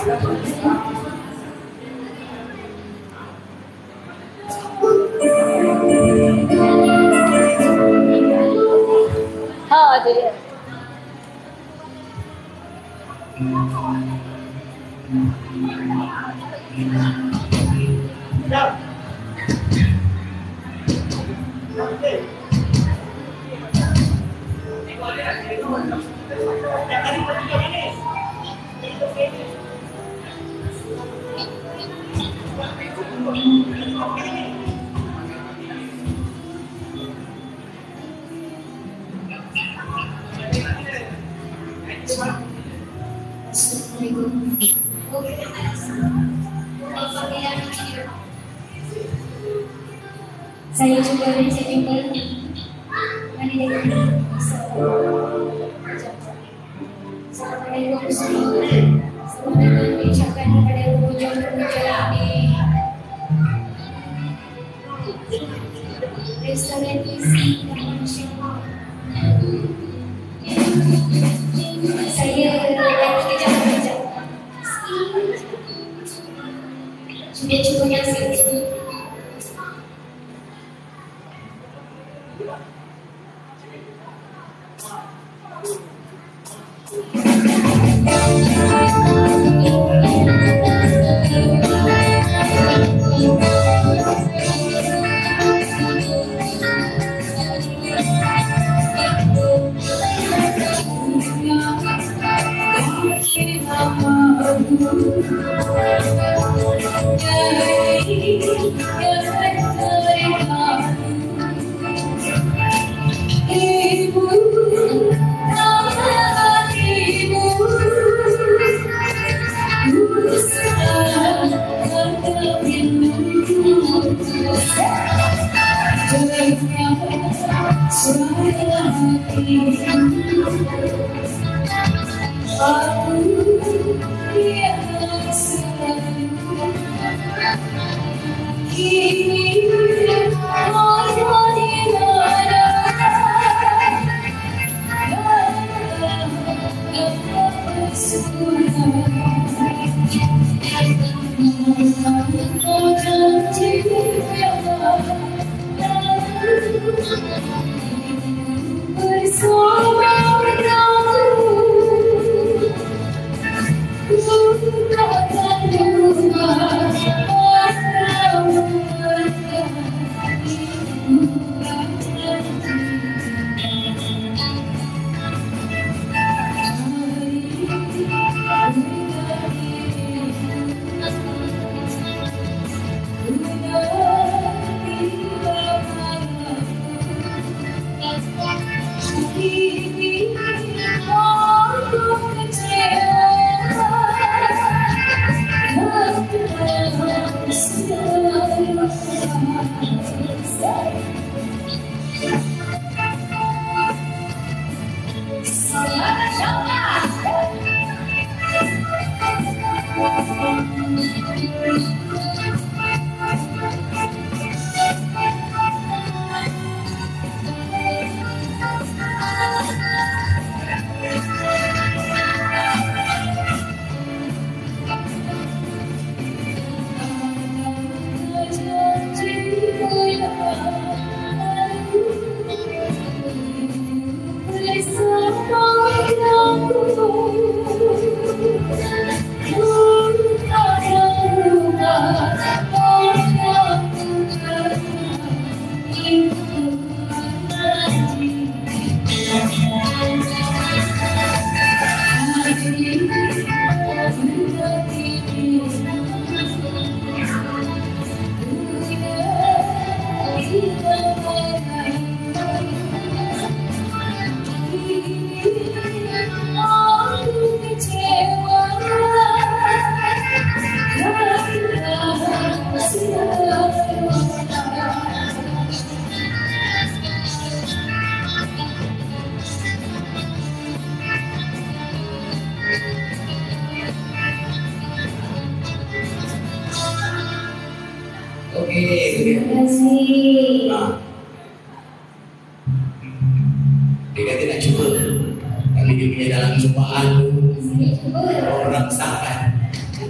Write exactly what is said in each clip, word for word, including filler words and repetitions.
Oh, jadi. Saya coba menjadikan menjadikan sampai ibu semua semoga diucapkan kepada pengunjung-pengunjung ini restoran isi dan manusia. Saya lagi kejap-kejap sudah cukup yang sini. Terima kasih. Nah, dia tidak cukup, tapi dia punya dalam jumpaan orang sangat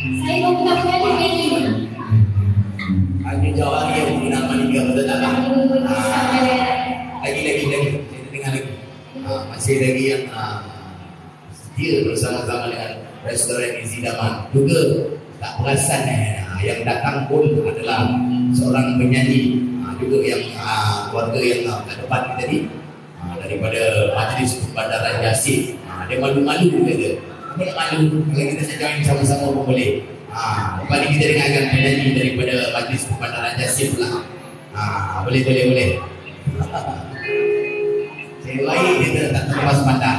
Saya mau minta penyanyi Benny. Aku jawab lagi yang menggunakan tiga betul tak? Aduh, sama dia. Lagi lagi lagi. Saya dengar lagi. Ah, masih lagi yang ah, setia bersama-sama dengan restoran Izidaman. Juga tak perasan eh, yang datang pun adalah seorang penyanyi. Ah, juga yang ah, keluarga yang ah, kat depan ni tadi ah, daripada Majlis Pembandaran Jasip. Ah, dia malu-malu juga dia. Apa nak malu? Kalau kita nak join sama-sama pun boleh. Ah, lepas ni kita dengarkan penyanyi daripada Majlis Pembandaran Jasip pula. Ah, boleh boleh boleh. Saya baik dia tak terlepas pandang.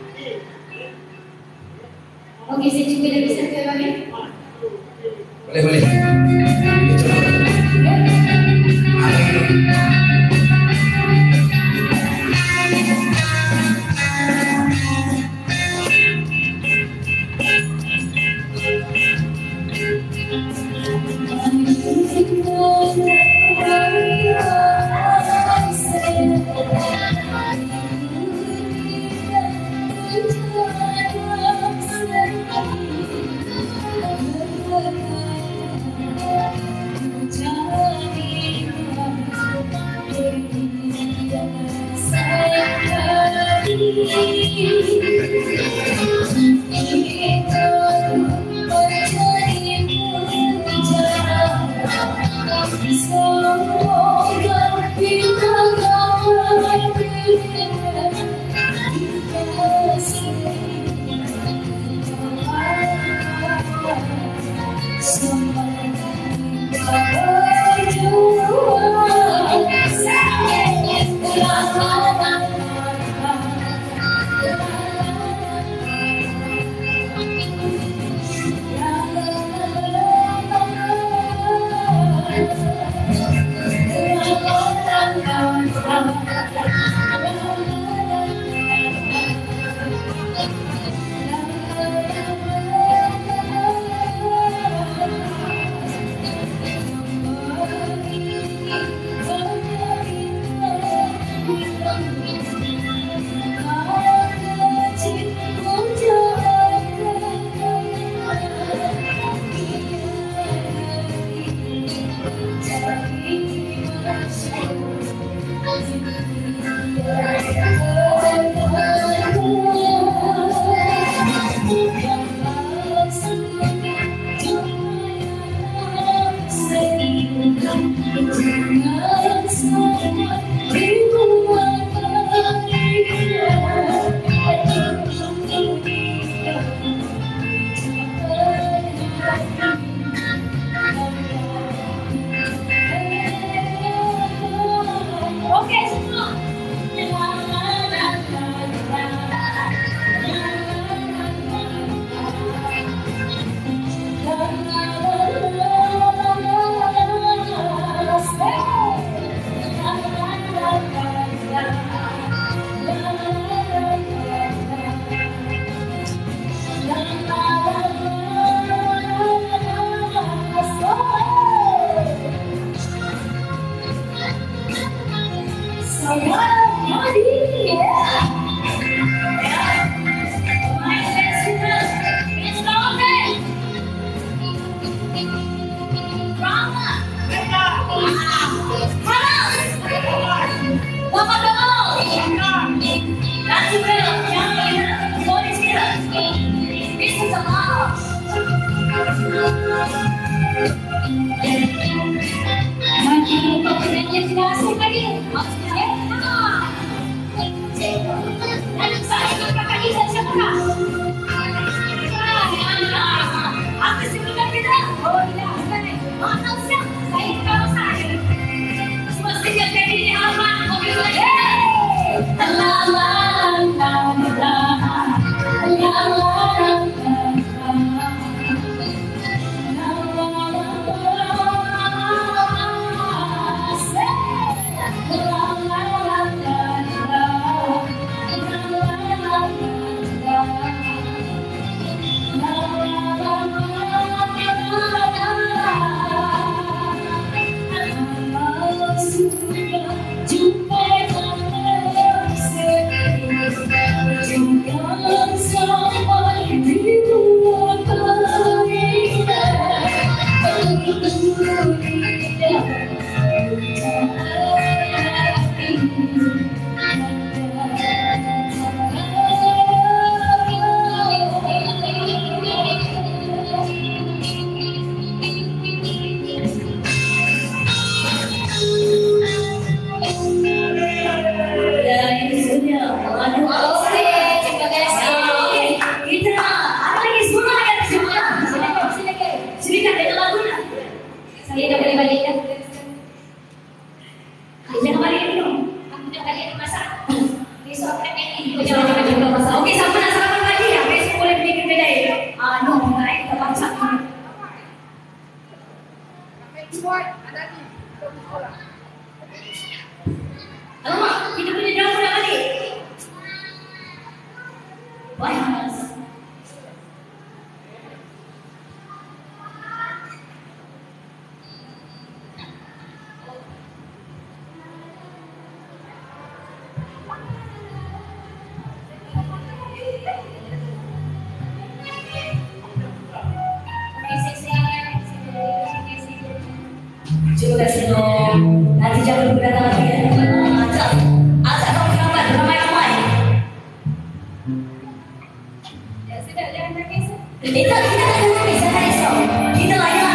Okey, saya cuba lagi satu abang ya. Boleh boleh. Kita cuba. Ah, lagi lagi. Nanti jangan berdatang lagi ya. Asal, asal kamu selamat ramai-ramai. Ya sudah, jangan nangis. Kita kita akan bisa esok. Kita layan.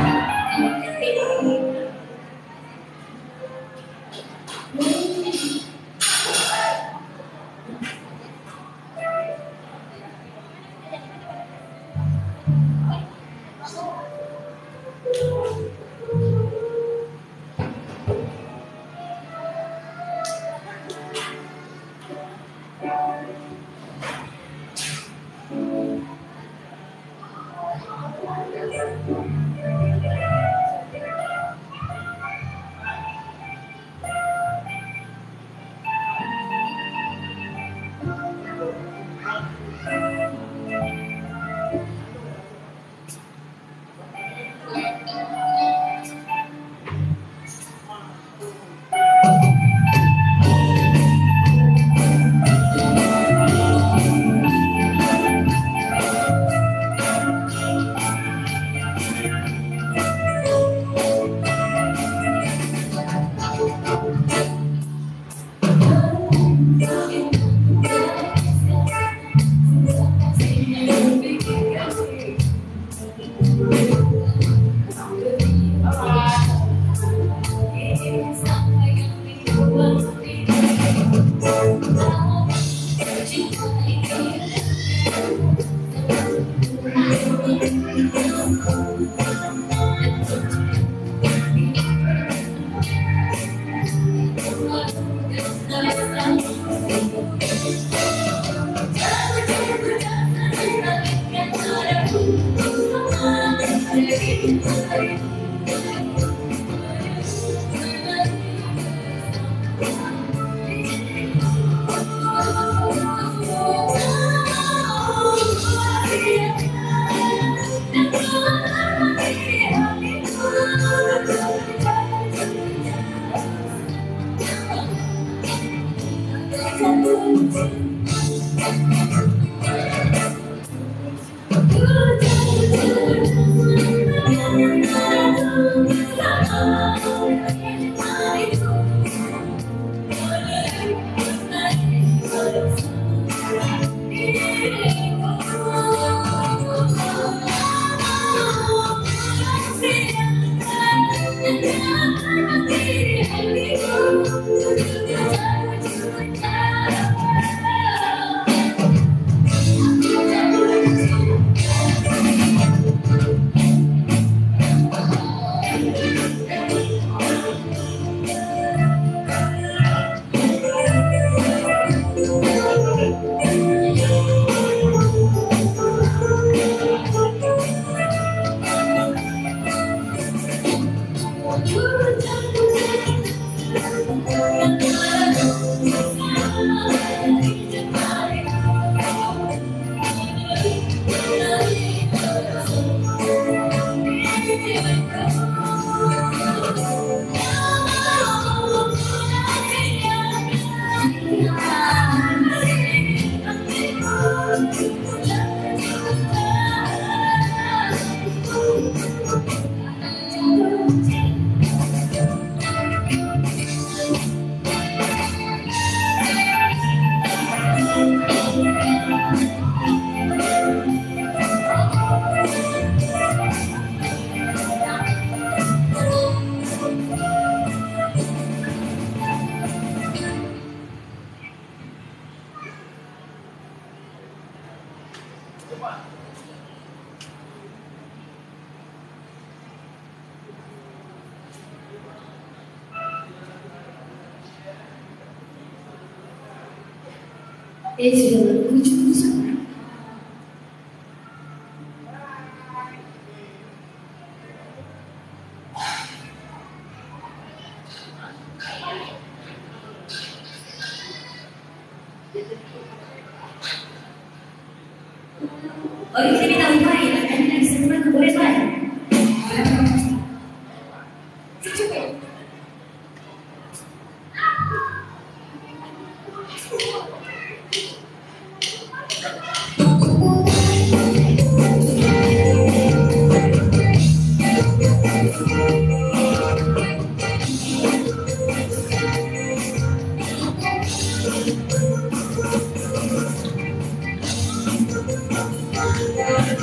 Eh, sudah lucu sama. Oh, ini kita tahu baik, dan lagi semua boleh baik.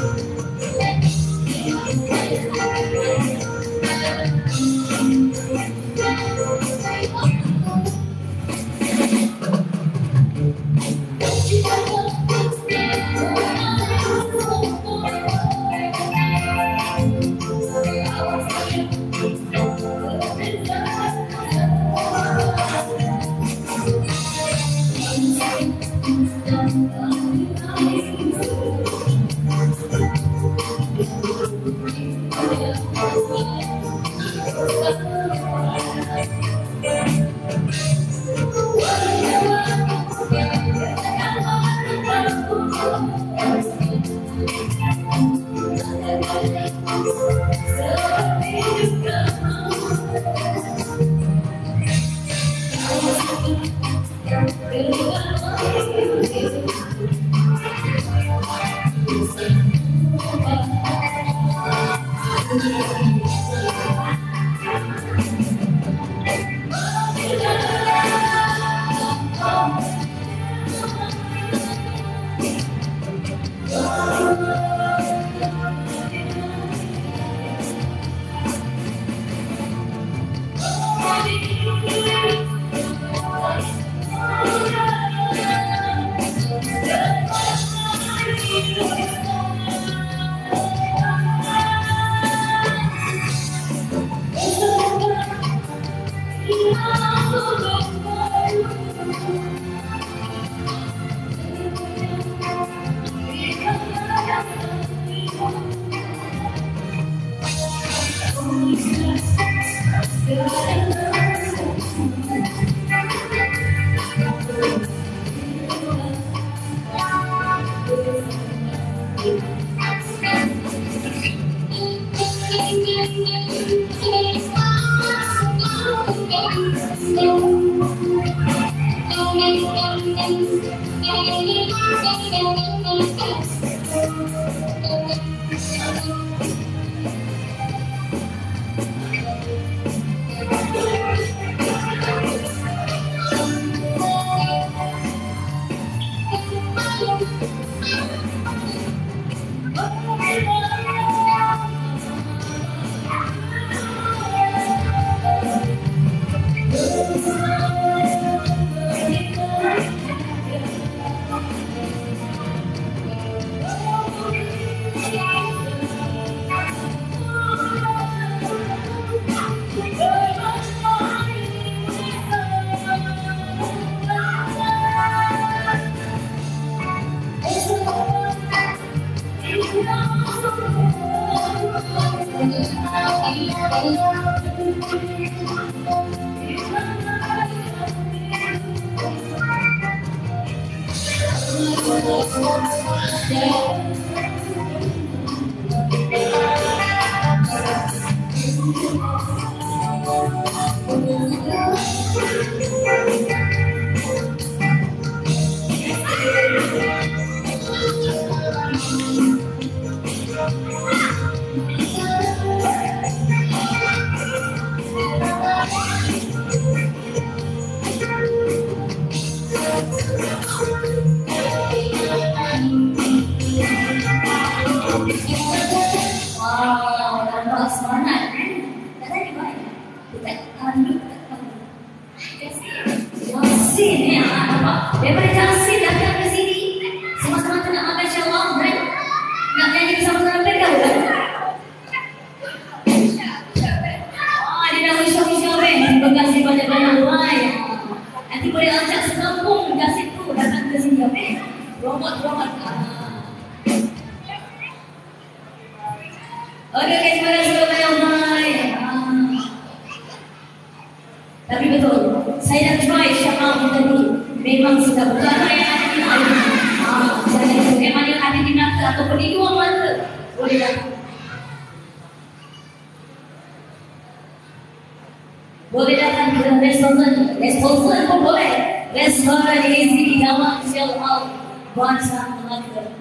Boleh datang ke restoran, restoran pun boleh. Restoran isi di dalam sel out bahasa Melaka.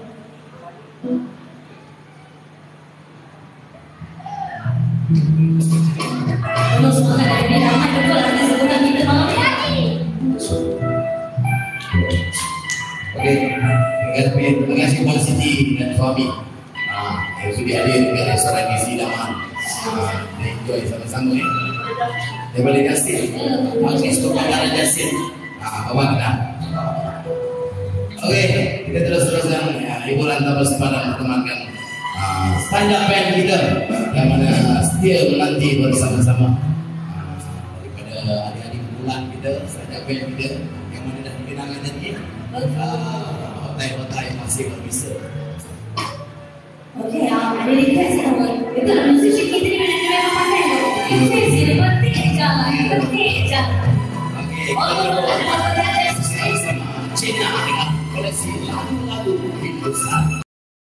Kalau semangat dari bidangan betul ada sebutan kita malam ini. Oke, terima kasih Bang Siti dan suami. Ah, yang sudah hadir ke restoran Gizi Daman. Ah, enjoy sama-sama ya. Daripada Justin, Agnes Kopagara Justin. Ah, kawan dah. Oke, kita terus teruskan ya, Ibu Lanta bersepadan pertemankan uh, stand up band kita yang mana setia menanti bersama-sama uh, daripada adik-adik bulan kita, stand up band kita yang mana dah dikenalkan tadi uh, hotai-hotai masih berbisa. Okey, uh, ada request sama itu lah musik kita ni mana dia pakai tu. Request dia penting je, penting je. Okey, kita berbual sama Cina dengan koleksi lagu-lagu Hindustan.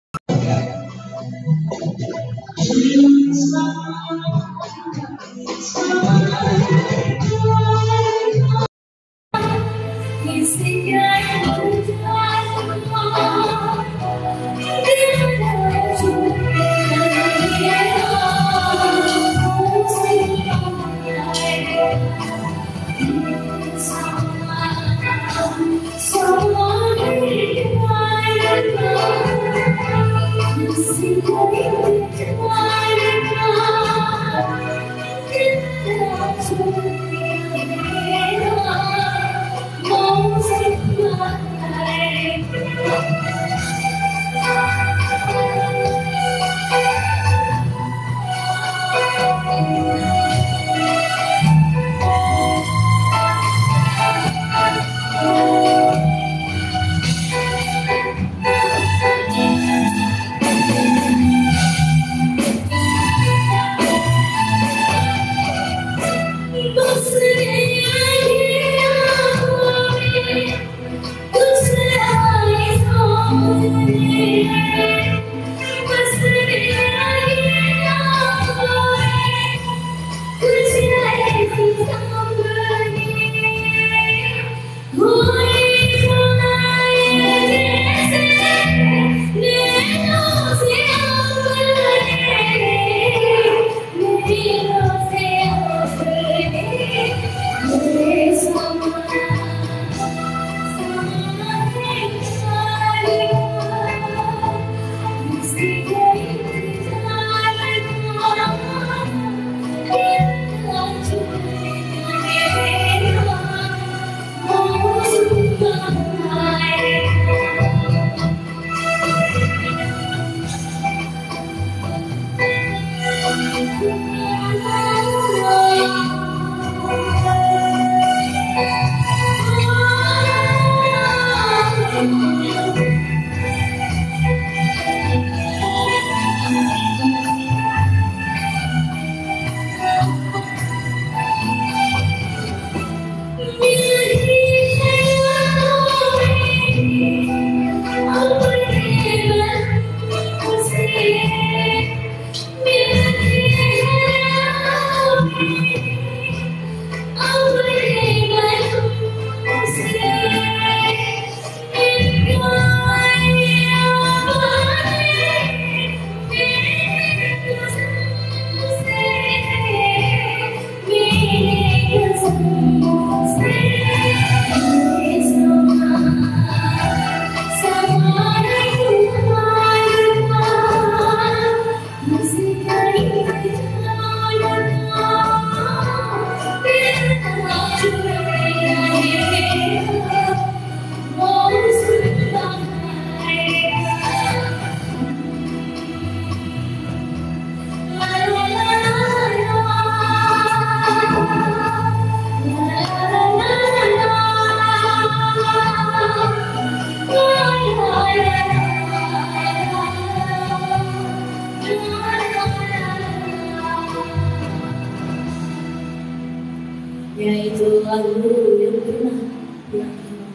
Yaitu lagu yang pernah yang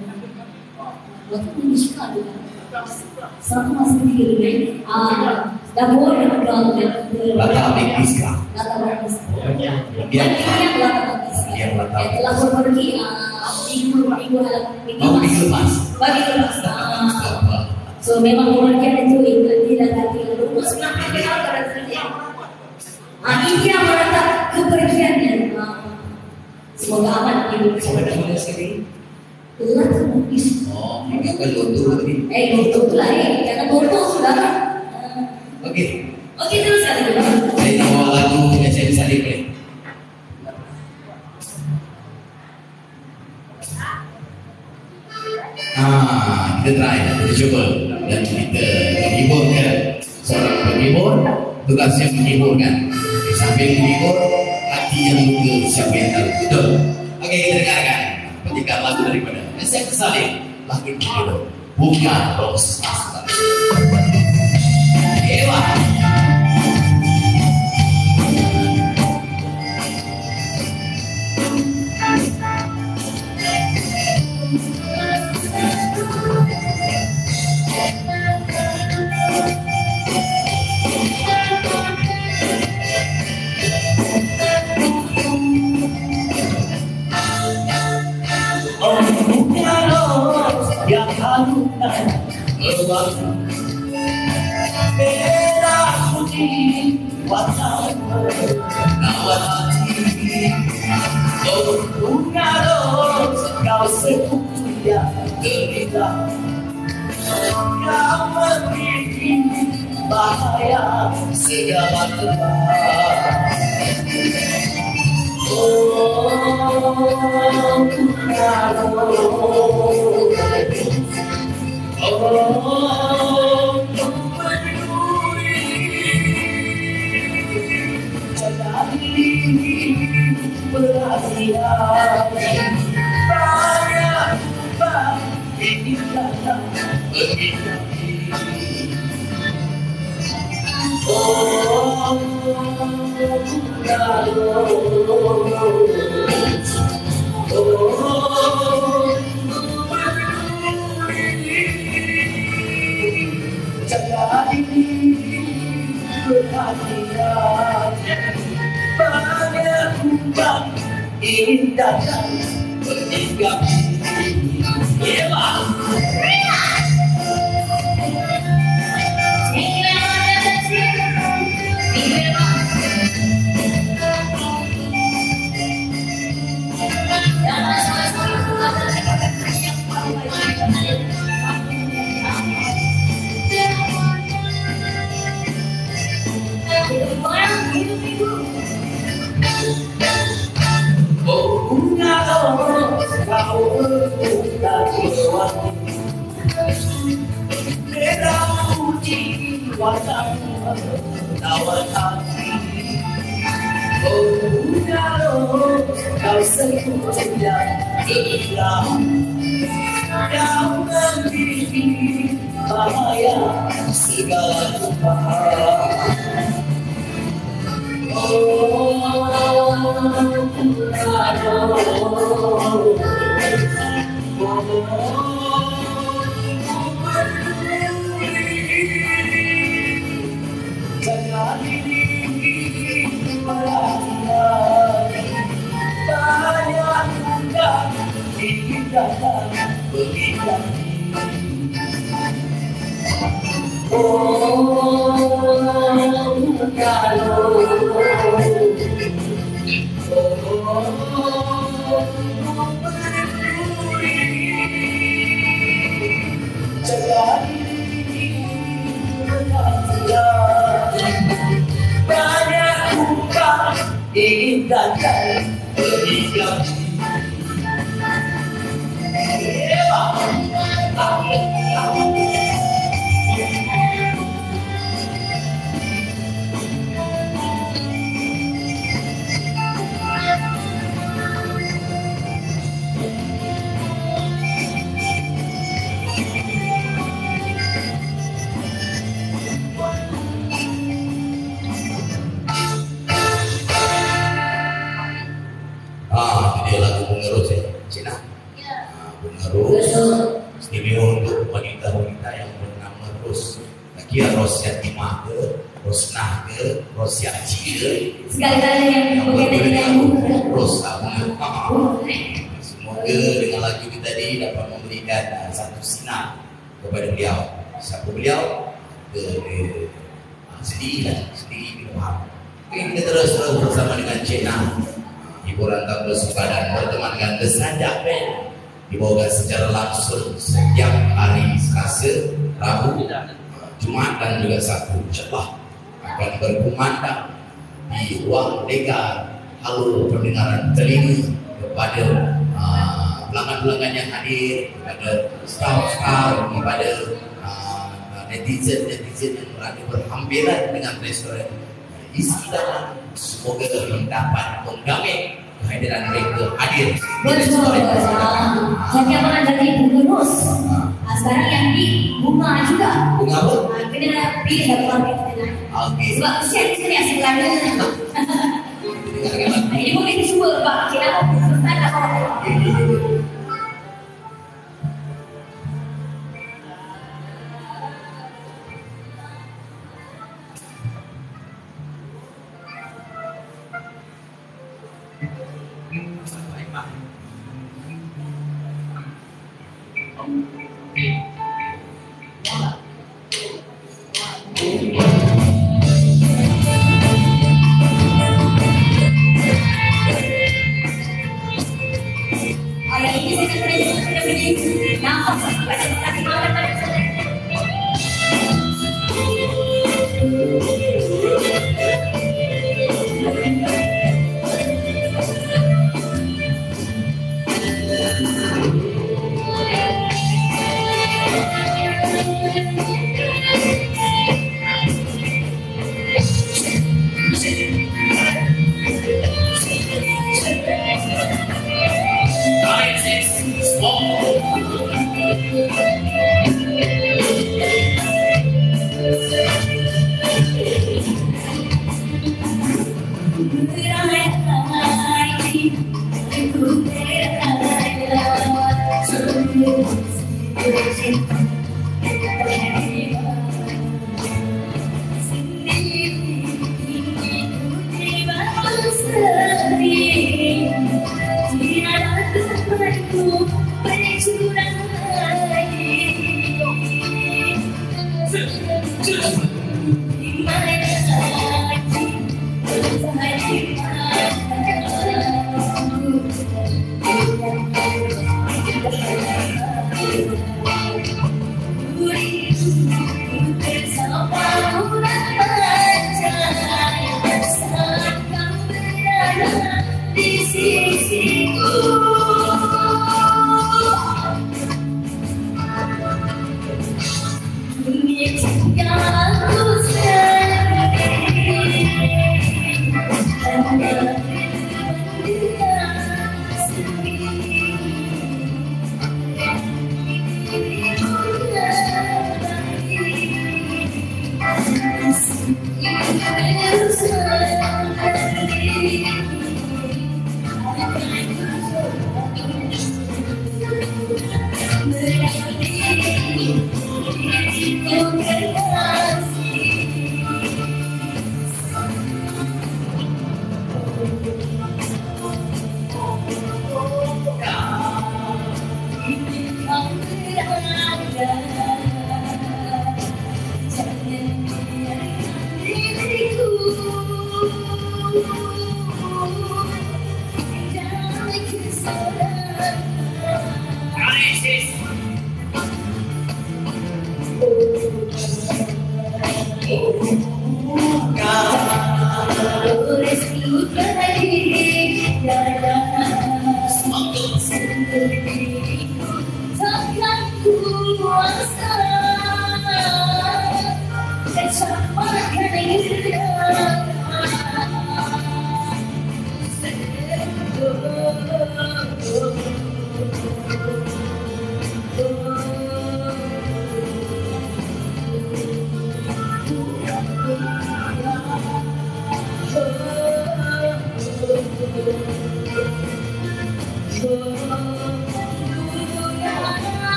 waktu itu suka juga. Satu masih tiga ini. Ah, dah boleh kalau dan Lata Mengkiska. Lata Mengkiska. Yang yang Lata Mengkiska. Yang Lata. Yang telah pergi minggu minggu minggu Oh, minggu lepas. Bagi lepas. So memang pengertian itu itu tidak tadi rumus kenapa kita harus kerja. Ah, ini yang menetap kepergiannya. Semoga aman hidup. Siapa namanya sekali? Lata Mengkiska. Oh, ini kan lontong tadi. Eh, lontong lah eh, jangan lontong sudah. Oke. Oke, terus kali ini. Saya nak bawa lagu yang saya bisa play. Ah, kita try, kita coba dan kita menghiburkan seorang penghibur, tugasnya menghiburkan. Sambil menghibur, hati yang luka siapa yang tahu. Betul. Oke, kita dengarkan petikan lagu daripada S M Salim, lagu judul Bunga Ros Astari. Ewa. Yang halukan berbang merah putih warna nawar hati. Oh bunga ros kau setia derita, kau memberi bahaya segala tempat. Oh bunga ros, oh, peduli, jadi perhatian banyak bang ini datang begitu. Oh, bunga ros, oh. Jaga ini perhatian banyak kumbang indah dan bertingkah. Yelah. Oh bunga ros kau berbuka lewati, merah putih warna nawar hati. Oh bunga ros kau setia derita, kau memberi bahaya segala tempat. Oh, bunga ros, jaga diri perhatian banyak indah indah begitu. Oh bunga ros, jaga diri perhatian banyak bukan indah dan berhingga. Ah, ini lagu Bunga Ros ya, Cina. Ah, Bunga Ros istimewa untuk wanita-wanita yang bernama Ros. Tak kira Ros Yatimah ke, Ros Nah ke, Ros Yaci ke, Segala-galanya yang berkaitan dengan bunga. Ros Bunga. Ah, semoga dengan lagu kita ini dapat memberikan uh, satu sinar kepada beliau. Siapa beliau? Ke uh, sedih lah, sedih kita faham. Oke, kita terus terus bersama dengan Cina. Hiburan tamu sepadan berteman dengan The Sanjak Band dibawakan secara langsung setiap hari Selasa, Rabu, Jumaat dan juga Sabtu. InsyaAllah akan berkumandang di ruang dekat halo pendengaran telinga kepada uh, pelanggan-pelanggan yang hadir, kepada staff-staff, kepada uh, netizen-netizen yang berada berhampiran dengan restoran isi dalam. Semoga mendapat menggapai kehadiran mereka hadir di Betul. restoran. Jadi apa ada di pengurus? Ah, sekarang yang di bunga juga. Bunga apa? Ah, kena pilih satu orang kita nak. Okey. Sebab kesian di sini sebelahnya. Dengarkan lagu. Ini mungkin cuba pak. Kita mau selesai tak apa? Ayah ini saya kena kena beri nafas pada kaki makan pada saya.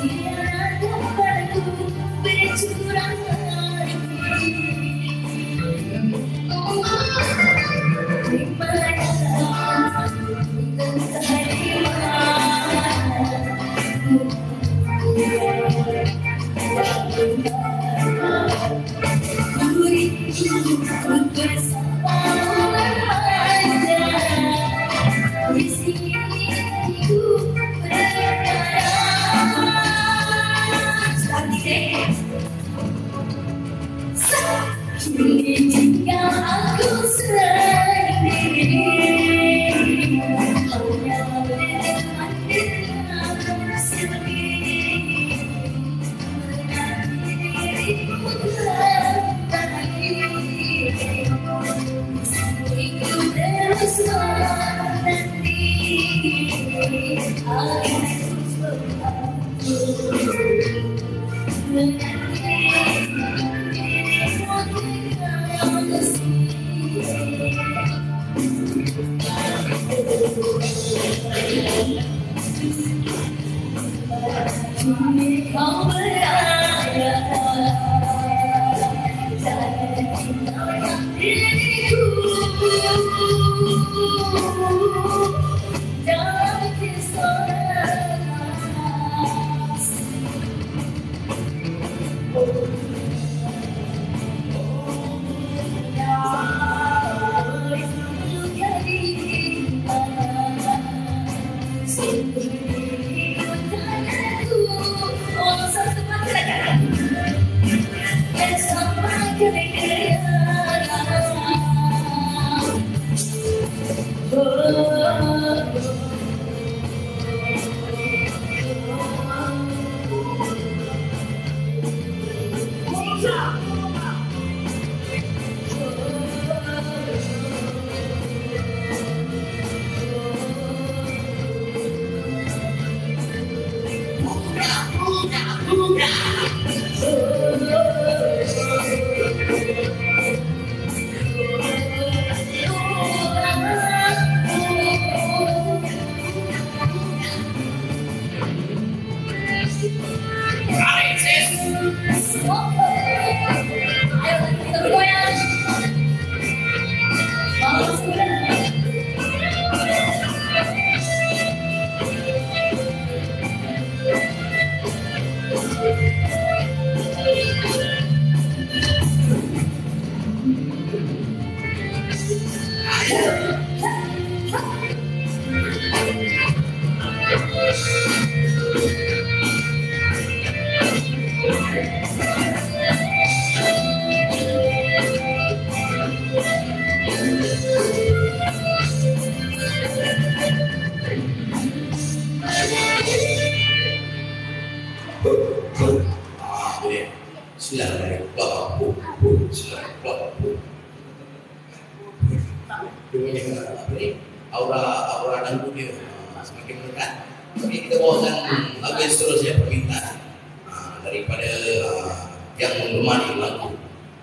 Aura-aura dan dunia semakin meningkat. Oke, kita bawakan lagu yang seterusnya permintaan uh, daripada uh, yang mengemari lagu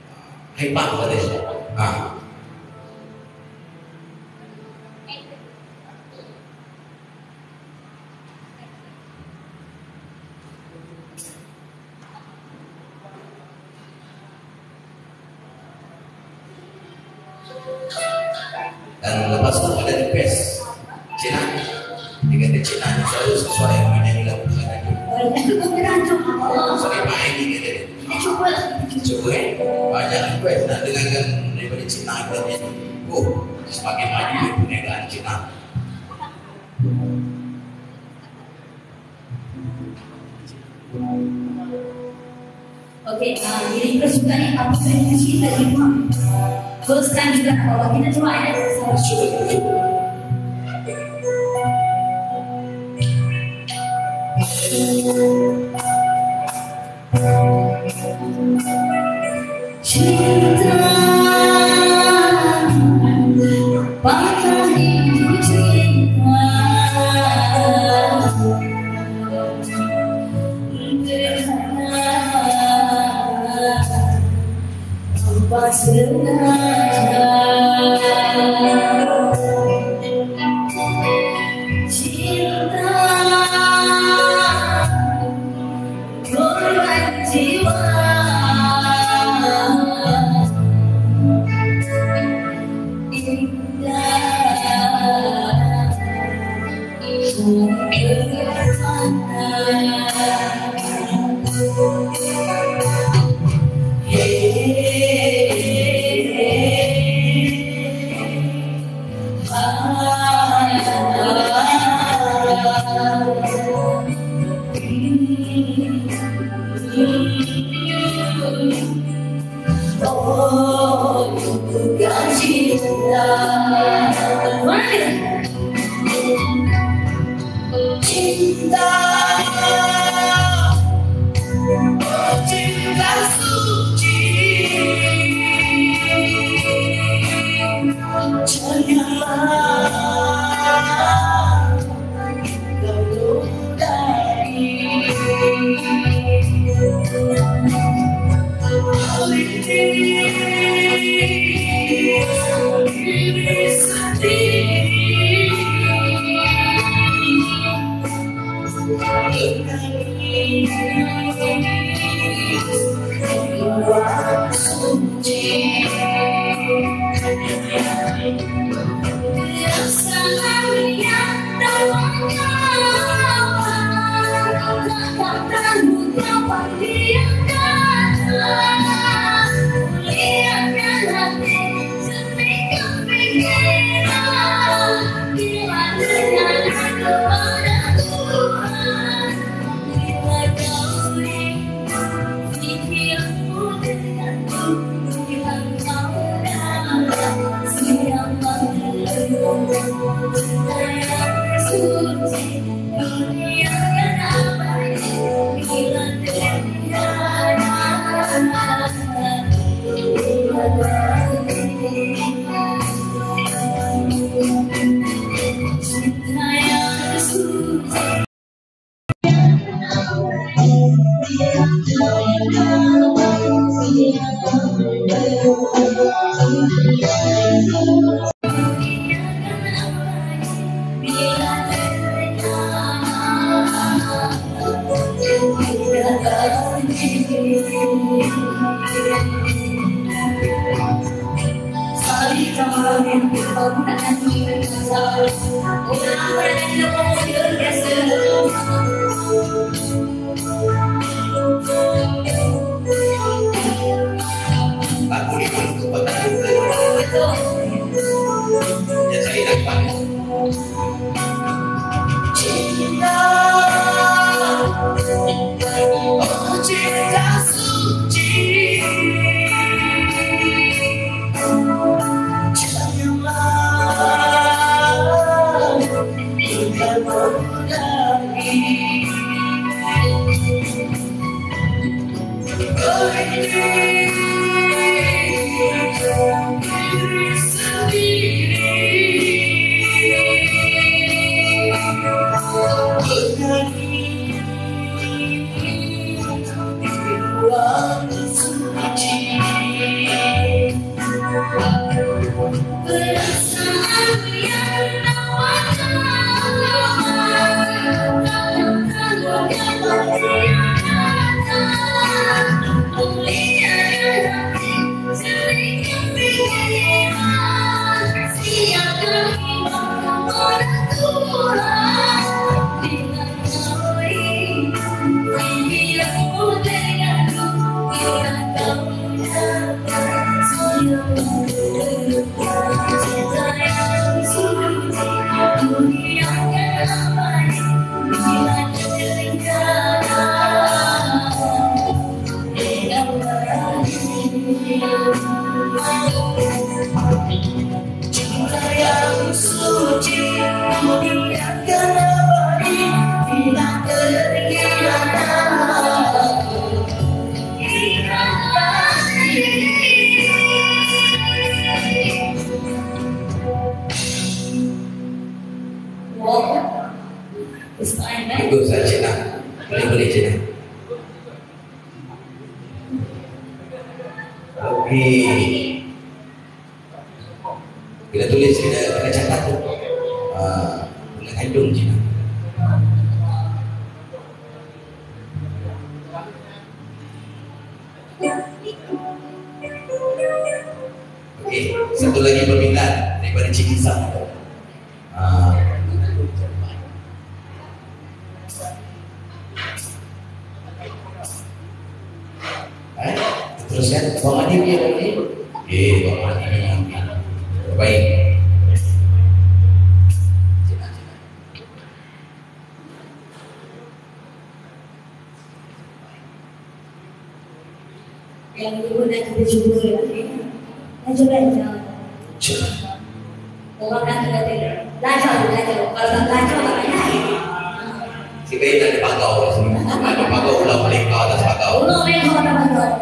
Hebat katanya. Ah. Dan lepas itu ada request Cina, diganti Cina selalu sesuai yang menyanyi lagu tadi. Sorry Pak Edi gitu. Coba lah. Coba ya, banyak request dan dengarkan daripada Cina kita nyanyi. Oh, semakin maju perniagaan Cina. Oke, uh, ini terus juga nih apa yang kita terima. Terus kan juga kalau kita coba ya. Coba, coba. Cinta patah itu cinta tanpa sengaja. Cinta Oh, bukan cinta. Cinta, oh cinta suci. Janganlah kau ludahi diri sendiri. Ruang suci perasaan yang terwakil takkan dapat diangkat. Muliakan hati semikat pikiran bila dengan kepada Tuhan. Bila kau pikirmu denganku, bila kau dalam siapa cinta yang suci. Muliakan abadi bila dengan cinta yang suci. Aku dibentuk petang ya saya dapat Cinta, oh cinta suci. Janganlah kita mengulangi diri sendiri. Bernyanyi di ruang suci. Perasaan yang terwakil takkan dapat diangkat. Muliakan hati semikat pikiran siapkan iman kepada Tuhan. Bila kau pikirmu denganku, bila kau dapat siapa cinta yang suci. Muliakan abadi bila dengan cinta yang suci. Muliakan abadi bila terhianat. Wow, it's fine, man. Bagus saya Cina. Boleh-boleh Cina. Okey. Kita tulis, kita, kita catat tu. Uh, Bulan kandung Cina. Okey, satu lagi permintaan daripada Cik Isam. Uh, Terus kan, Bang Adi dia ini, eh Bang Adi memang baik. Yang ibu nak kita jumpa ya, nak coba aja. Orang nak kita tengok, lajau, lajau. Kalau tak lajau tak naik. Si bayi tak ada pagau, ada pagau ulang balik ke atas pagau. Ulang balik ke atas pagau.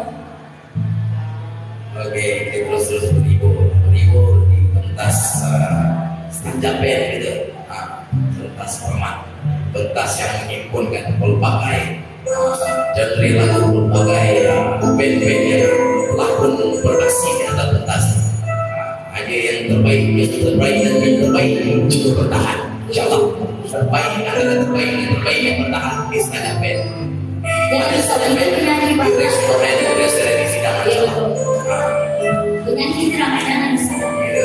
Oke, kita terus terus beribu, beribu di pentas stand-up band gitu, ah, pentas format, pentas yang menghimpunkan pelbagai genre lagu, pelbagai band-band yang telah pun beraksi di atas pentas. Hanya yang terbaik, yang terbaik dan yang terbaik juga bertahan. InsyaAllah terbaik adalah terbaik yang terbaik yang bertahan di stand-up band. Yang bisa menyanyi banyak. Restoran di restoran di sidangan InsyaAllah. Menyanyi Ramadan saya.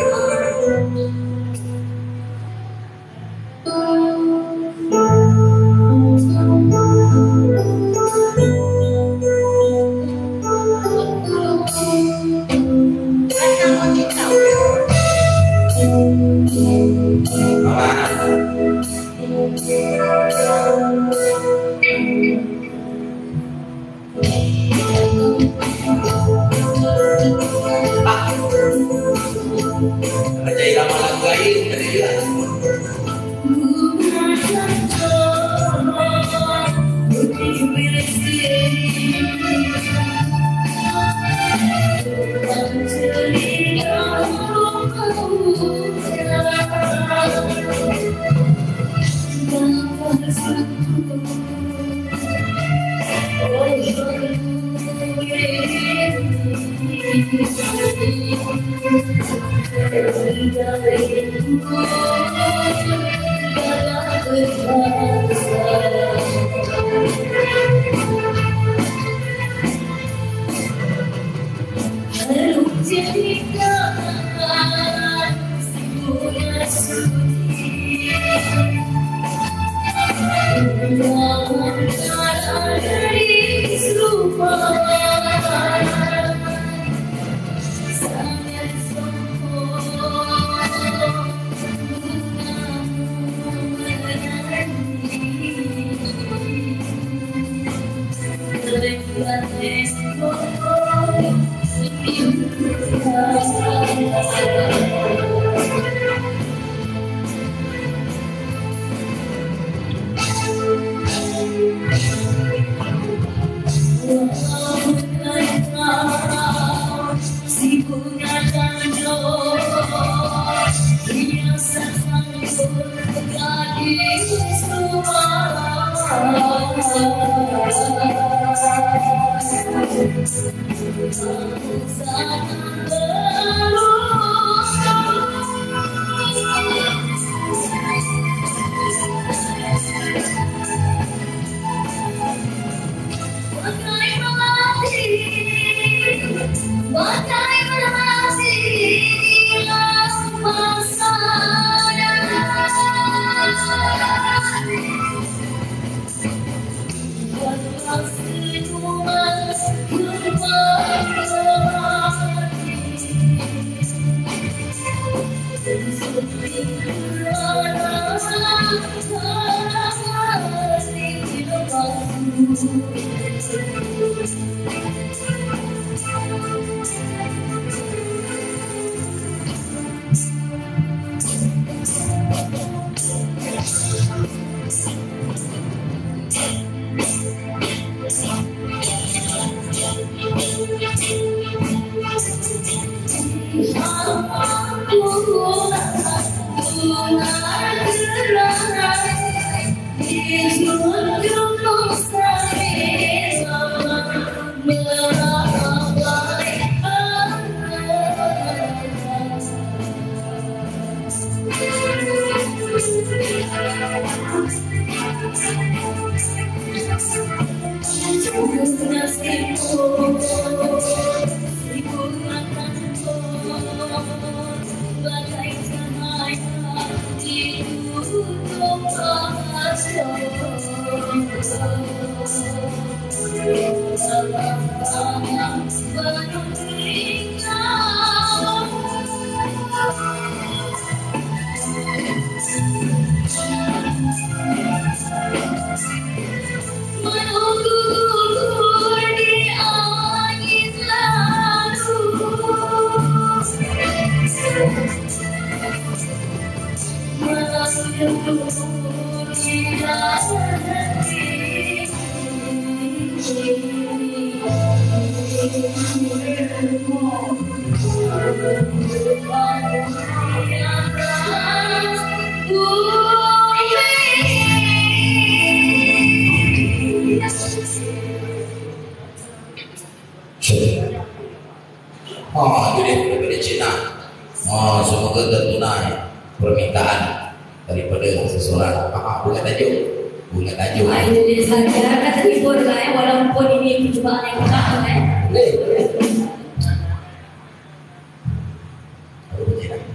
Raja irama lagu lain dari jelas. Salam, salam, semoga tertunai permintaan daripada seseorang. Ah, bunga tajuk, bunga tajuk. Ah, itu dia saja. Kan terhibur lah ya, walaupun ini percubaan yang pertama kan. Boleh. Apa bunyi dah?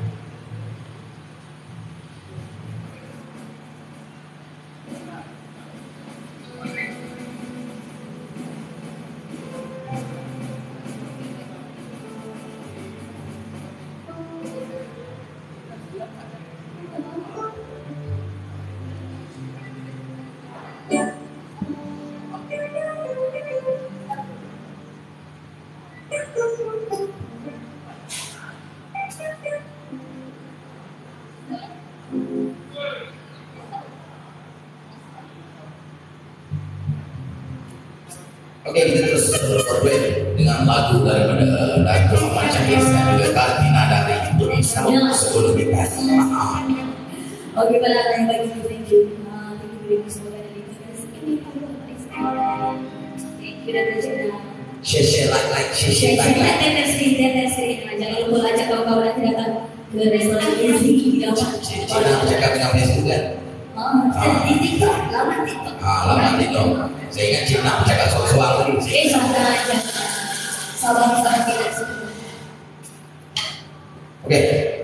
Oke, kita terus berbuat dengan lagu daripada Dato' Muhammad Syahis dan juga Kartina dari Indonesia sebelum kita. Oke, pada yang bagi kita, thank you. Ah, thank you very much semoga dari kita ini kita terjadi. Share share like like share share like like. Tetes sih, tetes sih. Jangan lupa ajak kawan-kawan nanti datang ke restoran Easy di Dawat. Cina cakap dengan Facebook kan? Oh, di TikTok, lama TikTok. Ah, lama TikTok. Saya ingat Cina cakap soal-soal tadi. Eh, santai aja. Sabar-sabar kita semua. Oke.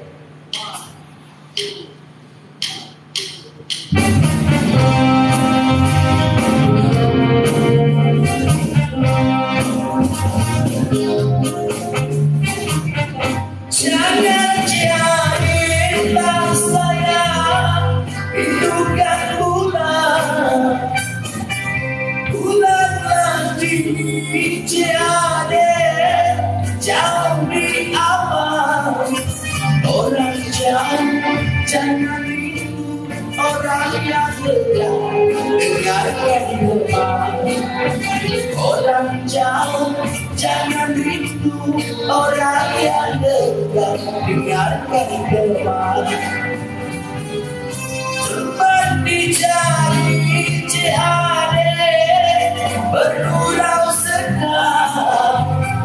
Jangan jadilah saya rindukan bulan, bulan nanti tiada jauh di awan. Orang jauh jangan rindu orang yang dekat, dengarkan gemar. Orang jauh jangan rindu orang yang dekat, dengarkan gemar. Teman dicari tiada bergurau senang,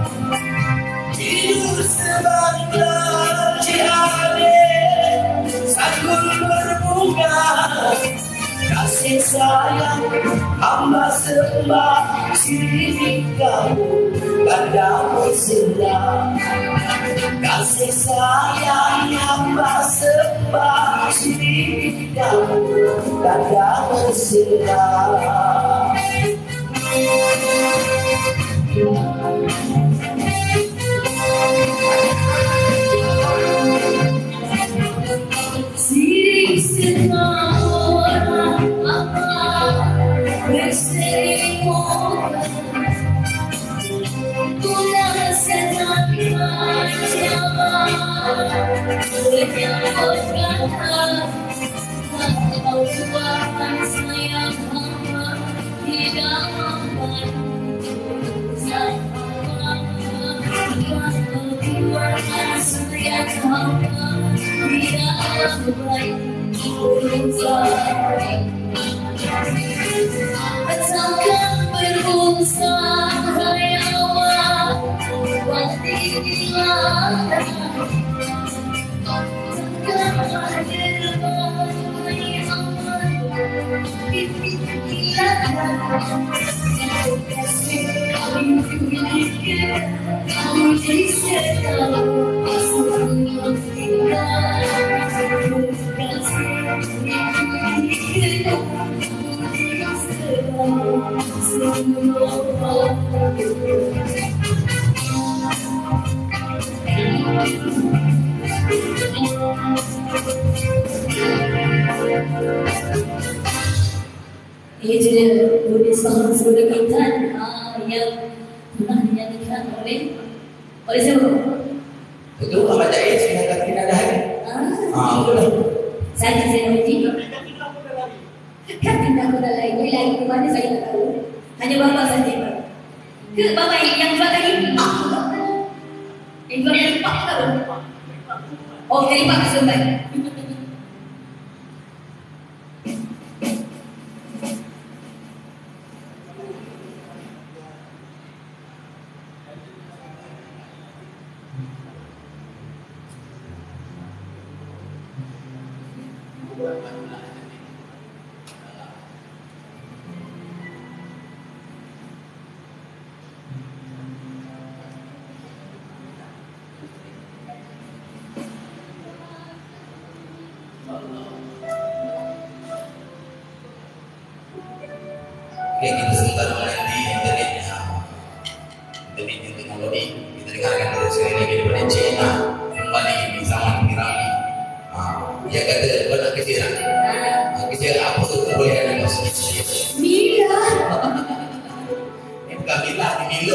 hidup sebangga tiada sanggul berbunga. Kasih sayang hamba sembah sini kamu pada mesra. Kasih sayang hamba sembah sini kamu pada mesra. Sirik setengah orang apa berselimut, pulang setengah jam menyambut kata atau buatan sayang hamba di dalam buatan sayang hamba di dalam Asalkan berusaha hai awak wantilah, takkan hadir hai awak inilah kasih dimiliki di setiap sebelum tinggal. Ini jadi Budi Sang Surya Kintan yang pernah dinyanyikan oleh oleh siapa? Itu Muhammad Syahis dengan Kartina dari. Ah, betul. Saya saya uji. Kan tidak ada lain, lain di mana saya tak tahu. Hanya bapak saja. Ke bapak yang belakang ini. Yang belakang ini Pak tahu. Oh, dari Pak Sumbai. Oke, kita sebentar menanti internetnya. Internetnya teknologi kita dengarkan dari sekali lagi daripada Cina kembali di zaman Pirani. Ah, dia kata buat kecil. Ah, kecil apa tu boleh ada masuk kecil. Mila. Ini bukan Mila, ini Milo.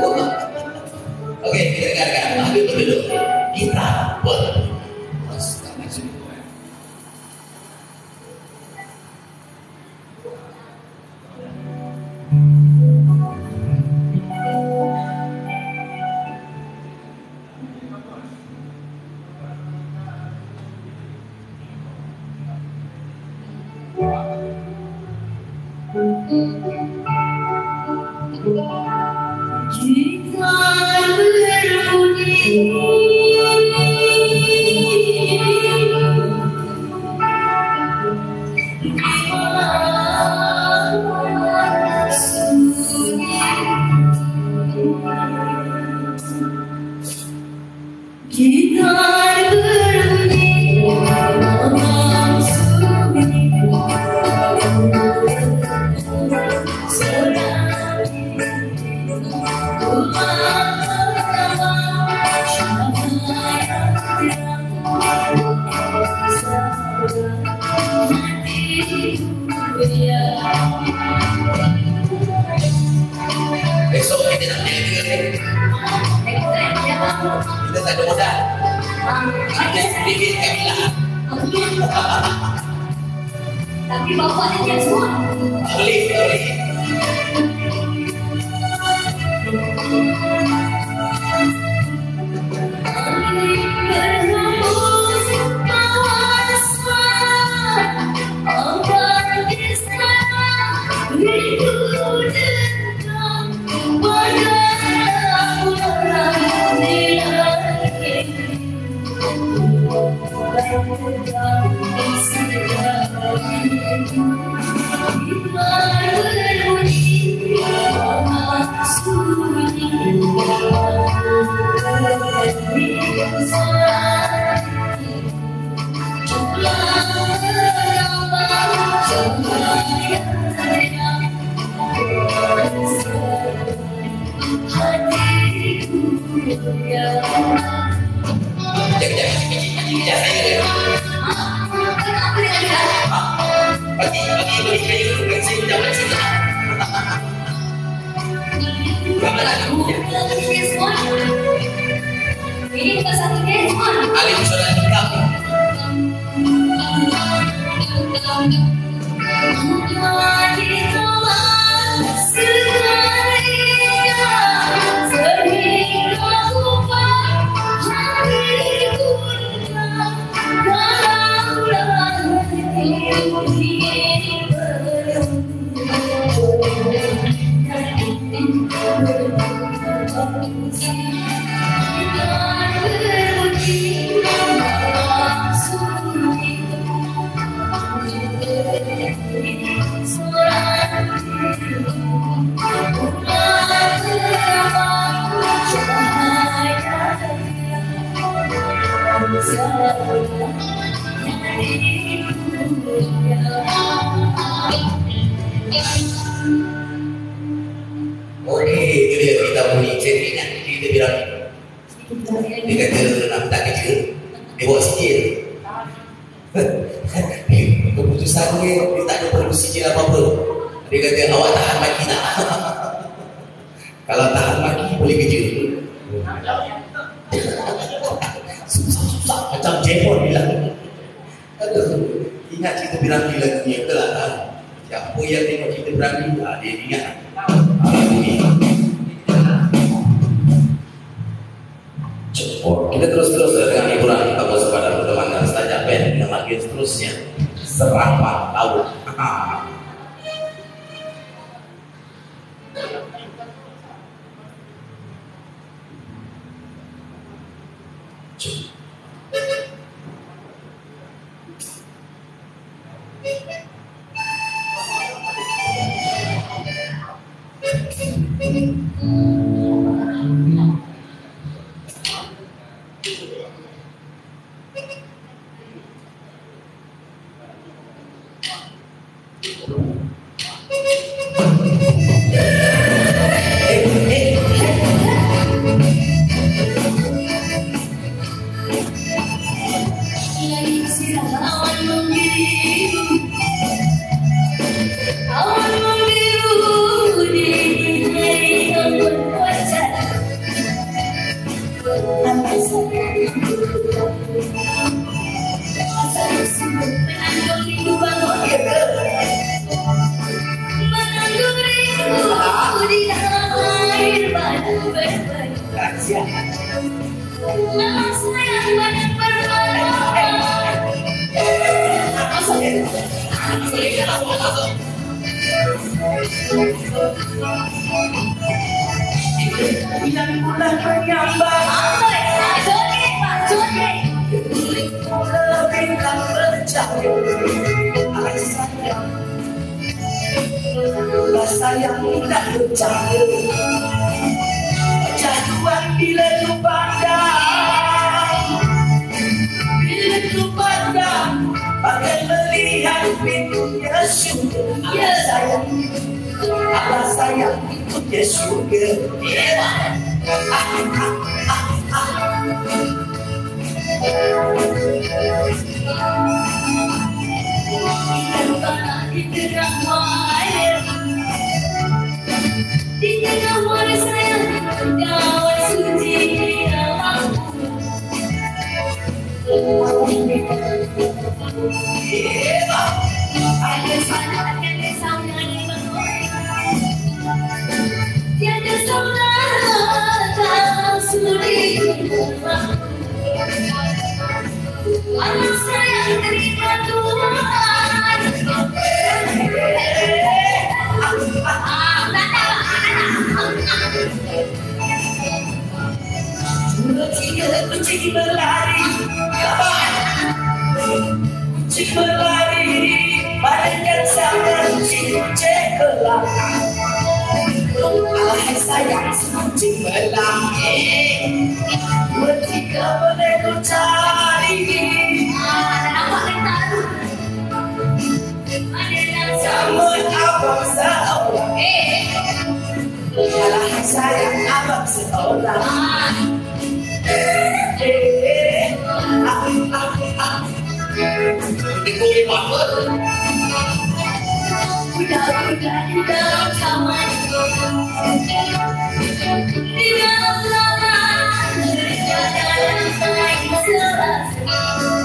Oke, kita dengarkan. Ambil dulu. Kita ber. Besok kita nak jadi juga ni. Kita tak ada modal. Kita sedikit Kamila. Tapi bapaknya dia semua. Boleh, boleh. Ini bukan satu handphone. Alim surat hitam. Oke, itu dia kita bunyi ceringan. Kita bilang dia kata nak tak kecil, dia bawa sikit. Keputusan dia, dia tak ada perlu sikit apa-apa. Dia kata awak tahan maki tak? Kalau tahan maki boleh kecil. Susah-susah macam jepon bilang. Aduh, ingat cerita Piramli lagi yang telah kan? Siapa yang tengok cerita Piramli, ah, dia ingat. Ah, ini. Oh, kita terus-terus dengan hiburan kita bos pada pertemanan saja band yang lagi seterusnya serapan laut. Yang mudah menyambar bintang bercahaya. Rasa yang mudah bercahaya. Jaduan bila tu pandang, bila tu pandang, bagai melihat pintunya syurga. Ya sayang, apa sayang pintunya syurga. Ah, ah, ah, ah. Di tengah air, di tengah mata sayang, kawan suci namamu. Ada sana, ada saudara di bawah. Tiada saudara tak sudi namamu. Anak sayang terima Tuhan. Kucing berlari, kucing berlari, badannya sama kucing cekelang. Alahai sayang kucing berlari, ketika mereka cari, sama abang seorang. Alahai sayang abang seorang. Eh, ah, ah, ah. Dikuli apa? Budak-budak di dalam kamar, di dalam laman, berjalan naik serasa.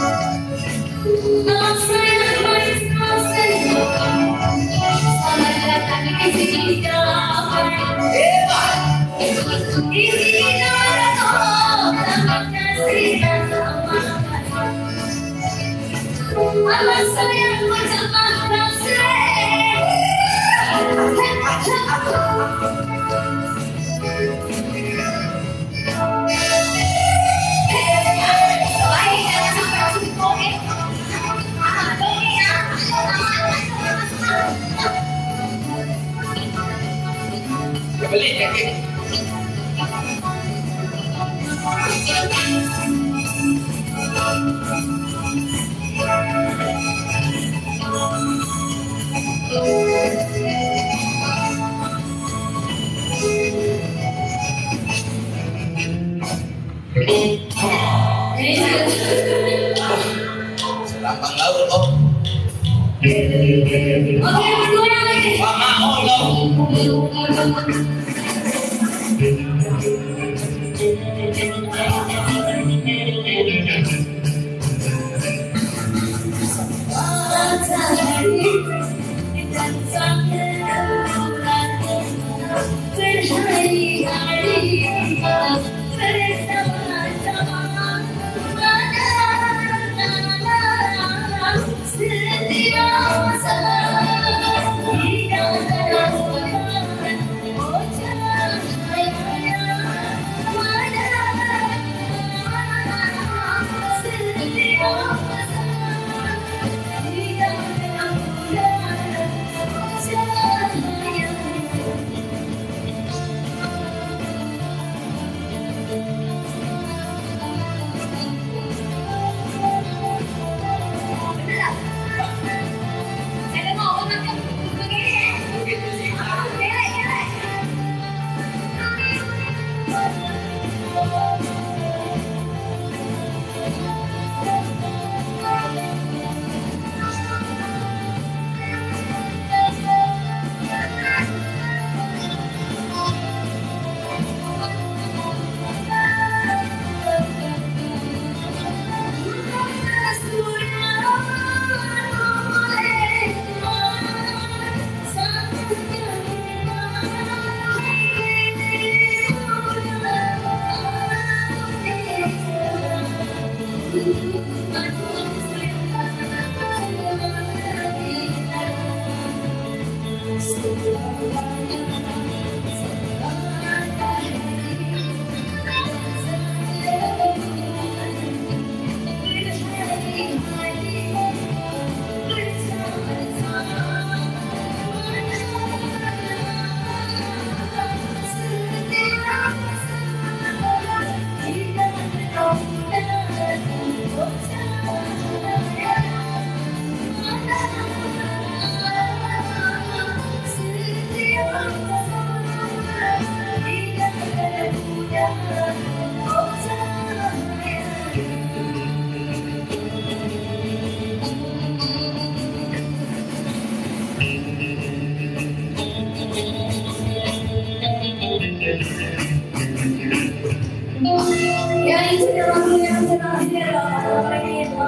Oh sayang, manis rasanya, selamat datang di sini damai. Di sini ada kau, tak kasih dan selamat. Allah sayang berjamaah kasih. Ya beli kaki. Lambang laut om. Oke, berdua lagi. Pak mau om. Matahari dan sang rembulan berhari-hari bersama-sama pada setiap masa di dalam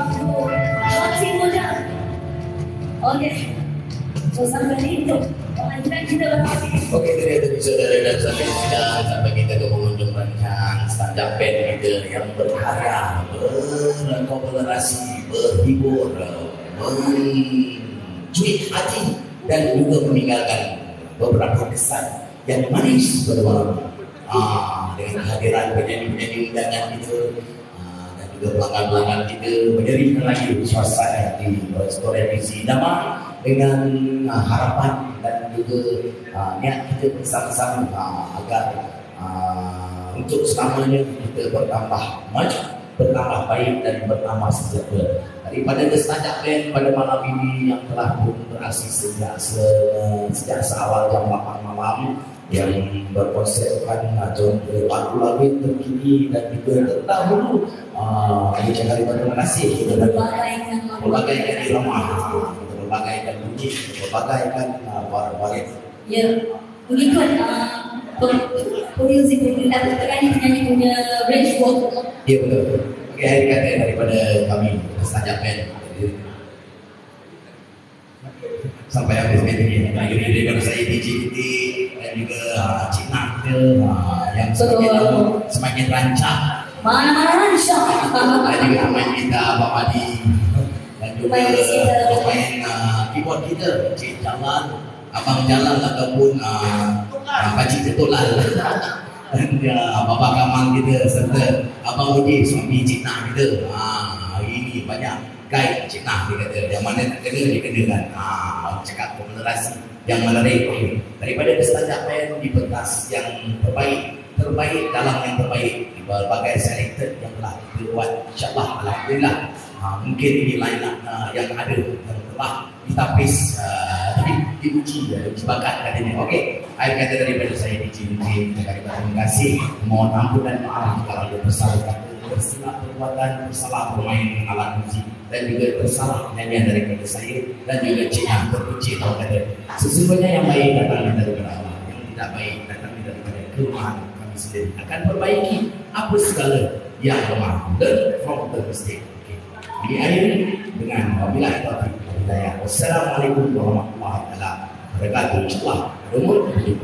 Masih muda. Oke. So sampai itu. Lanjutkan kita berarti. Oke, itu dia tadi saudara dan sampai sudah sampai kita ke pengunjung rancangan stand up band kita yang berkarya, berkolaborasi, berhibur, mencuit hati dan juga meninggalkan beberapa kesan yang manis pada malam. Ah, dengan kehadiran penyanyi-penyanyi undangan kita ah, dan juga pelanggan-pelanggan kita menyerimkan lagi suasana di restoran Gizi Damai dengan ah, harapan dan juga uh, niat kita bersama-sama uh, agar uh, untuk selamanya kita bertambah maju, bertambah baik dan bertambah sejahtera. Daripada The Stand-Up Band pada malam ini yang telah pun beraksi sejak se sejak seawal jam delapan malam yang berkonsepkan macam lagu lagu terkini dan juga terdahulu. Uh, Saya terima kasih kepada berbagai irama, berbagai bunyi, berbagai para waris. Ya, mengikut music kita terkait penyanyi punya range vocal. Ya betul. Oke, akhir kata daripada kami Stand-Up Band sampai habis ini. Lagi daripada saya D J T dan juga Cik Nakil yang semakin semakin rancang. Mana-mana rancang. Dan juga pemain kita Abang Adi dan juga pemain keyboard kita Cik Jalan, Abang Jalan ataupun uh, Pakcik Ketulan dan uh, Bapak Kamal kita serta Abang Udi suami Cik Nah kita. Ah, hari ini banyak guide Cik Nah dia kata yang mana nak kena dia kenakan. Ah, cakap komunikasi yang menarik daripada Stand-Up Band di pentas yang terbaik terbaik dalam yang terbaik di berbagai selected yang telah kita buat. InsyaAllah alhamdulillah. Ha, mungkin ini line up uh, yang ada yang telah ditapis uh, diuji ya, diuji bakat katanya. Okey, akhir kata daripada saya D J D J terima kasih, mohon ampun dan maaf kalau ada bersalah kata, bersalah perbuatan, bersalah bermain alat musik dan juga bersalah nyanyian daripada saya dan juga Cik yang terpuji tahu kata sesungguhnya yang baik datang daripada Allah, yang tidak baik datang daripada kelemahan kami sendiri. Akan perbaiki apa segala yang lemah, learn from the mistake. Diakhiri dengan wabillahi taufiq wal hidayah. Wassalamualaikum warahmatullahi wabarakatuh. Insyaallah umur hidup.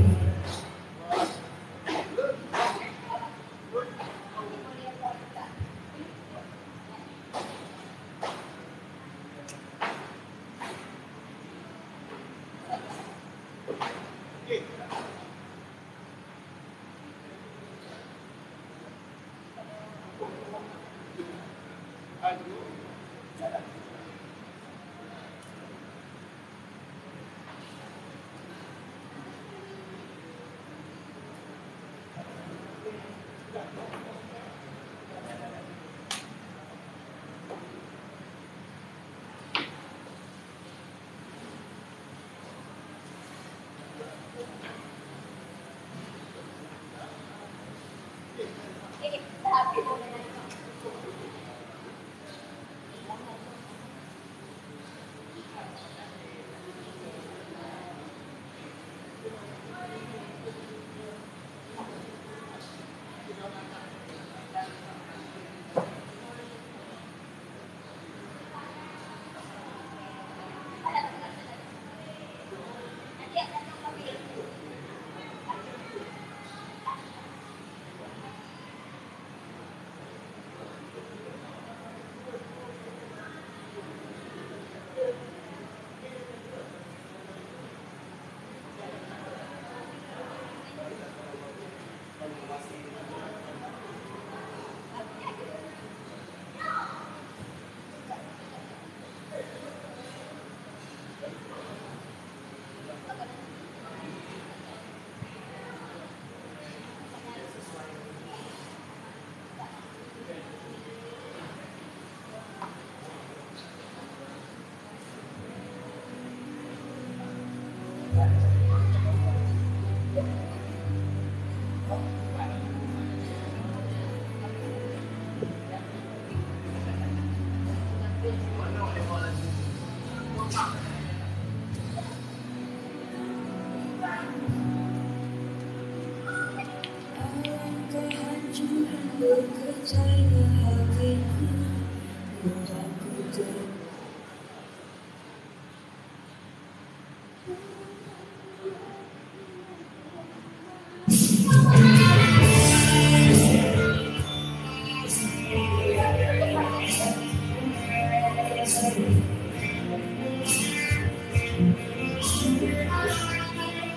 Kehancuran berkecai hatiku, ku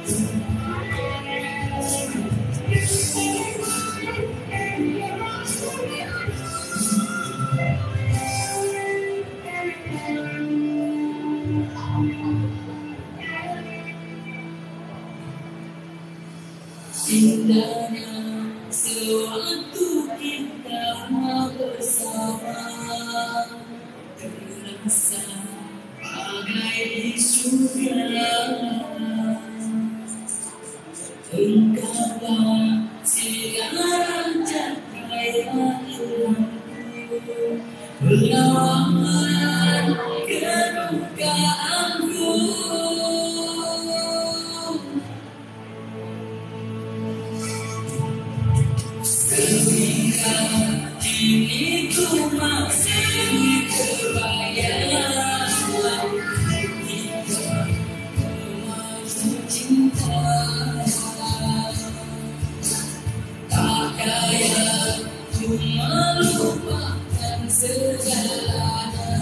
Indahnya sewaktu kita bersama, terasa bagai di surga. Engkaulah siaran cahaya melawan kedukaanku. Sehingga kini ku masih terbayang hingga maju cinta. Tak kaya ku melupakan segalanya,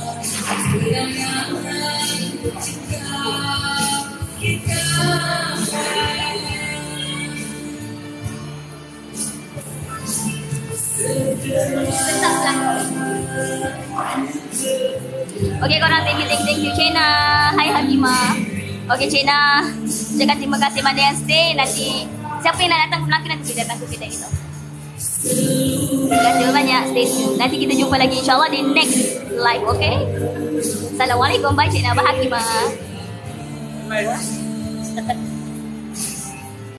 kerangan cinta kita. Okay korang, thank you, thank you, thank you Cina. Hai Hakimah. Okay Cina, cakap terima kasih mana yang stay. Nanti siapa yang nak datang ke Melaka, nanti kita datang ke kita gitu. Terima kasih banyak, stay tune. Nanti kita jumpa lagi insyaAllah di next live, okay? Assalamualaikum, bye Cina, bye Hakimah. Bye.